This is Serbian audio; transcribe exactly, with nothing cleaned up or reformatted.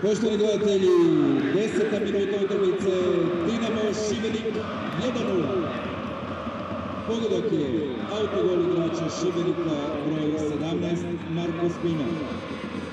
Poštovani gledatelji, deseta minuta utakmice, Dinamo Šibenik jedan nula. Pogodak je autogol igrača Šibenika broj sedamnaest Marko Spina.